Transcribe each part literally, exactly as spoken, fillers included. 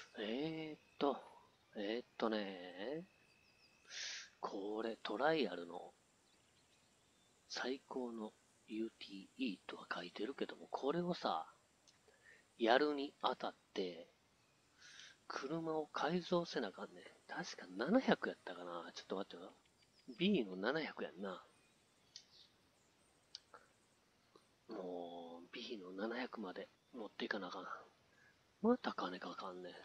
えーっと、えーっとね、これトライアルの最高の ユーティーイー とは書いてるけども、これをさ、やるにあたって、車を改造せなあかんね。確かななひゃくやったかな。ちょっと待ってよ。B のななひゃくやんな。もう B のななひゃくまで持っていかなあかん。また金かかんね。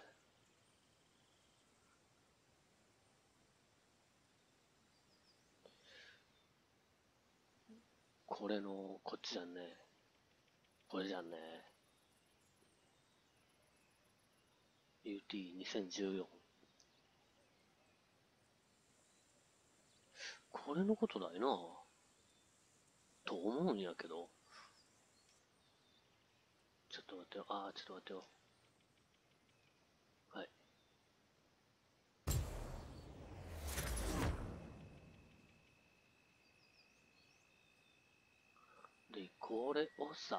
これの、こっちじゃんね。これじゃんね。ユーティーにせんじゅうよん。これのことだよな。と思うんやけど。ちょっと待ってよ。あー、ちょっと待ってよ。はい。で、これをさ、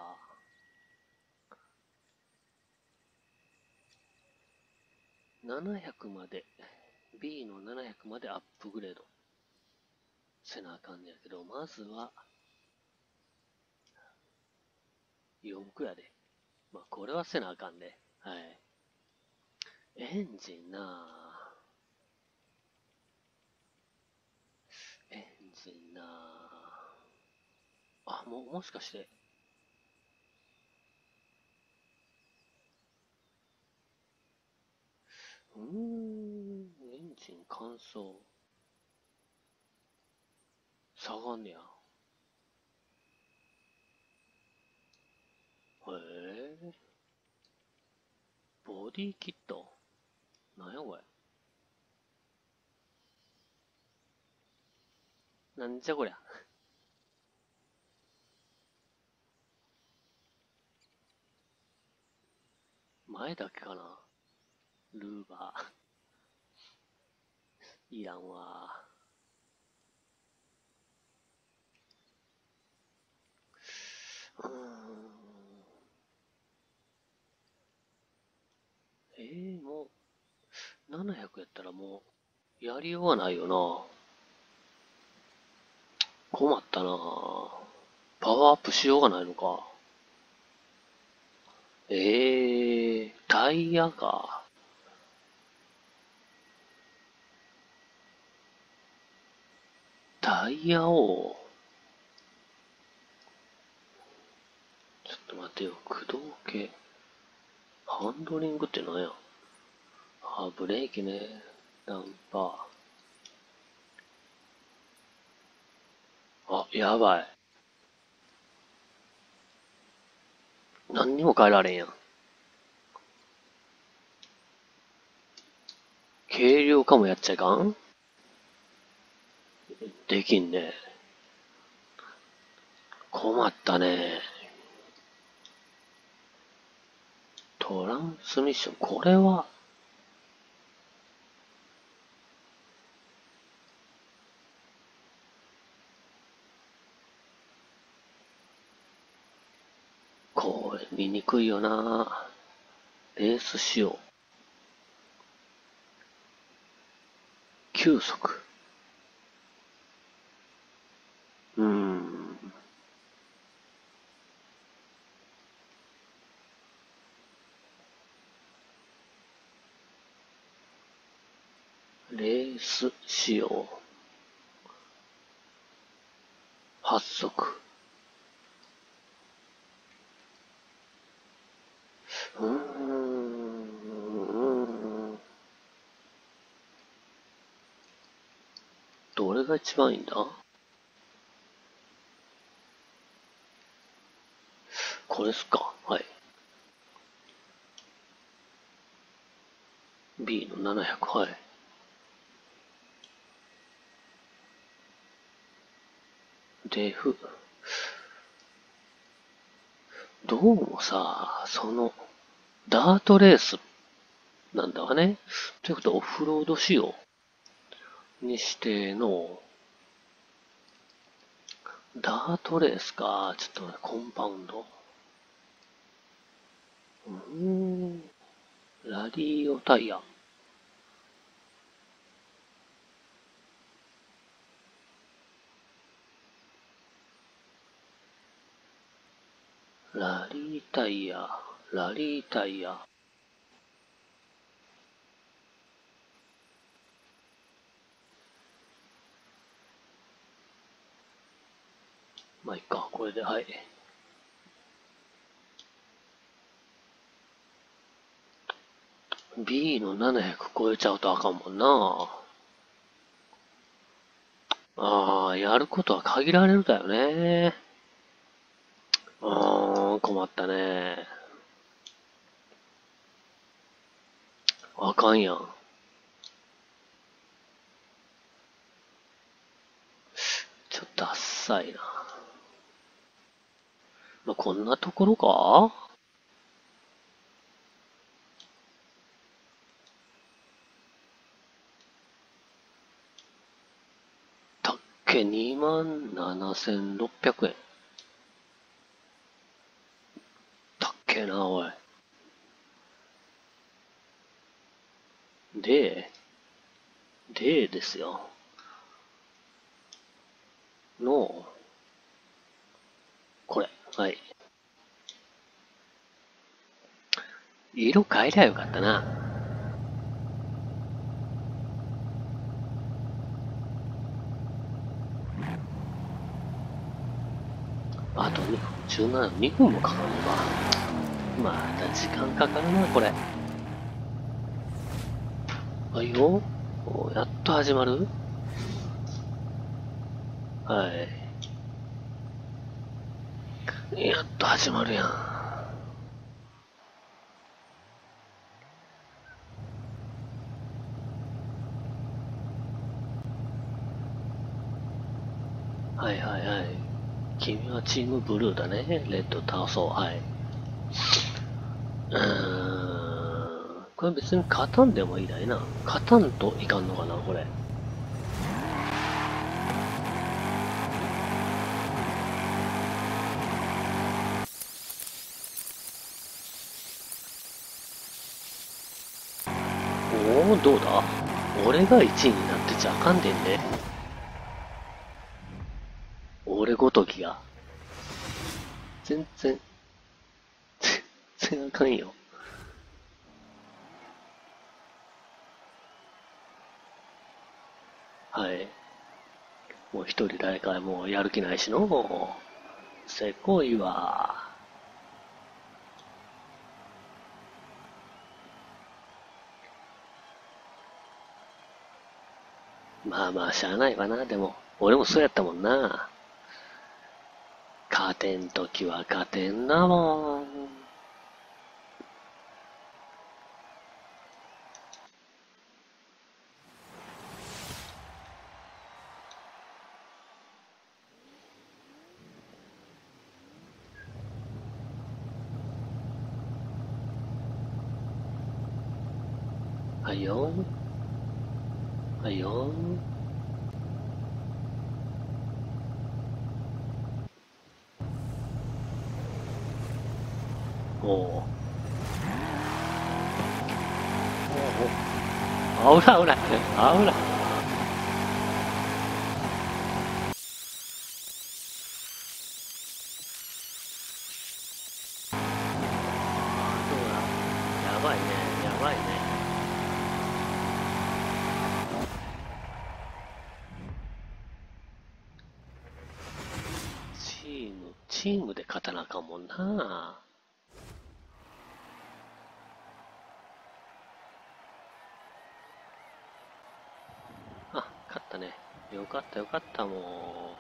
ななひゃくまで、B のななひゃくまでアップグレードせなあかんねやけど、まずは、よんくやで。まあ、これはせなあかんね。はい。エンジンなぁ。エンジンなぁ。あ、もう、もしかして、うーん、エンジン乾燥。下がんねや。へえ。ボディキットなんやこれ。なんじゃこりゃ。前だけかな。ルーバー。いらんわ。うーん。えー、もう、ななひゃくやったらもう、やりようがないよな。困ったな。パワーアップしようがないのか。えー、タイヤか。タイヤを、ちょっと待ってよ。駆動系。ハンドリングって何や。あ、ブレーキね。ダンパー。あ、やばい。何にも変えられんやん。軽量化もやっちゃいかん。できんね。困ったね。トランスミッション、これは、これ見にくいよな。レース仕様。急速。うーん。レース仕様。発速。うーん。どれが一番いいんだ。これっすか。はい。B のななひゃく、はい。デフ。どうもさ、その、ダートレースなんだわね。ということはオフロード仕様にしての、ダートレースか。ちょっとね、コンパウンド。うーん。 ラリオタイヤ。ラリータイヤ、ラリータイヤ。まあ、いっか、これで、はい。B のななひゃく超えちゃうとあかんもんな。ああ、やることは限られるだよね。ああ、困ったね。あかんやん。ちょっとあっさいな。まあ、こんなところか。たっけ、にまんななせんろっぴゃくえん。たっけな、おい。で、でですよ。の、これ。はい。色変えりゃよかったな。あとにふん、じゅうなな、にふんもかかるのか。また時間かかるな、これ。はいよ。やっと始まる。はい。やっと始まるやん。はいはいはい。君はチームブルーだね。レッド倒そう。はい。うーん。これ別に勝たんでもいいだいな。勝たんといかんのかな、これ。おお、どうだ。俺がいちいになってちゃあかんでんね。俺ごときが。全然、全然あかんよ。はい。もう一人誰かもうやる気ないしの。せこいわ。まあまあ、しゃあないわな。でも、俺もそうやったもんな。勝てんときは勝てんなもん。はいよ。はいよ。おお。おお。危ない危ない。危ない。やばいね。やばいね。チーム、チームで勝たなあかんもんな。あ、勝ったね。よかったよかった、も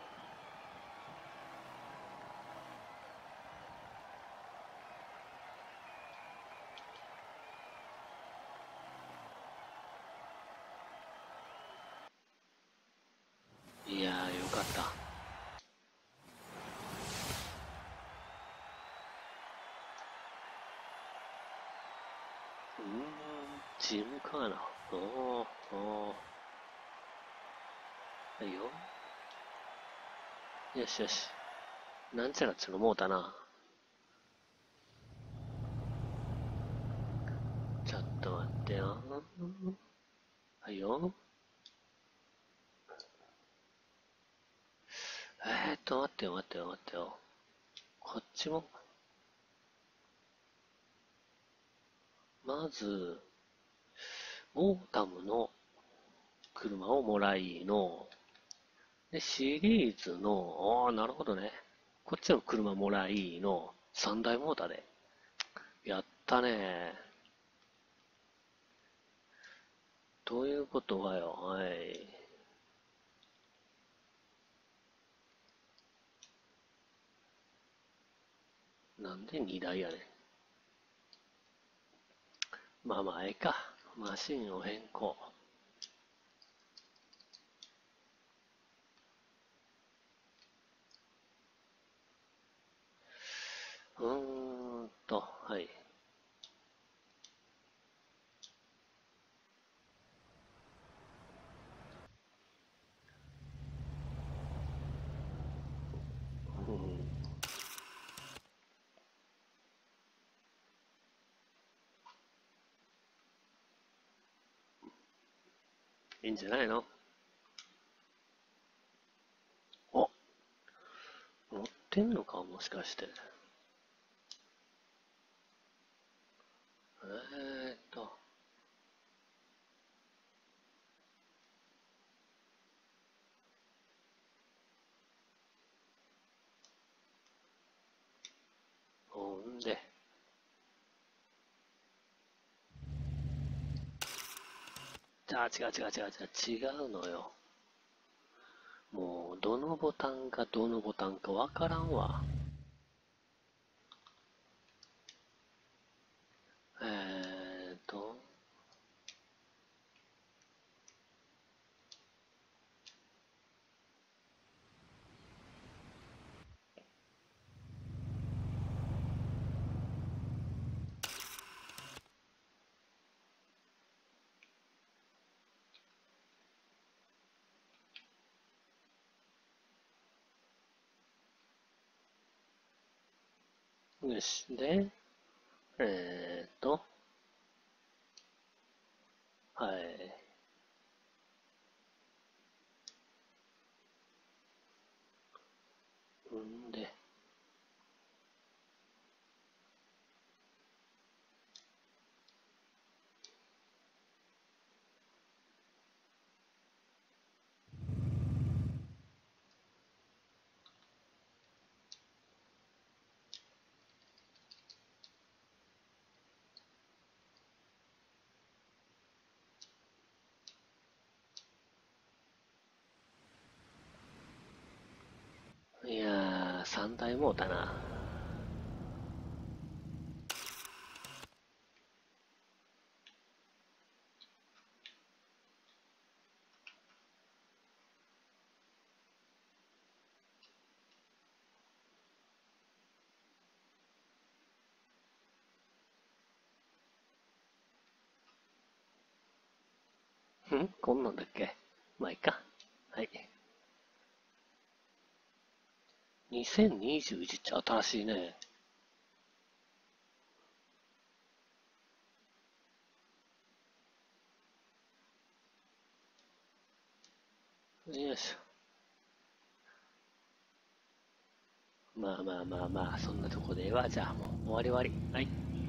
う。いやー、よかった。うーん、チームかな。おー、おー。はいよ。よしよし。なんちゃらっつうのもうたな。じゃあってよ。はいよ。えーっと、待ってよ、待ってよ、待ってよ。こっちも、まず、オータムの車をもらいの、で、シリーズの、ああ、なるほどね。こっちの車もらいのさんだいモーターで。やったね。ということはよ、はい。なんでにだいやねん。まあまあ、ええか。マシンを変更。うーんと、はい。うん、いいんじゃないの？お、乗ってんのかもしかして。えーっと、ほんで、じゃあ違う違う違う違う違うのよ。もう、どのボタンがどのボタンかわからんわ。えーっと、よし。で、えーっと、はい。んで、いやー、さんだいもうたな。んこんなんだっけ？まあいいか。はい。にせんにじゅういちって新しいね。よいしょ。まあまあまあまあ、そんなとこでは、じゃあもう終わり終わり。はい。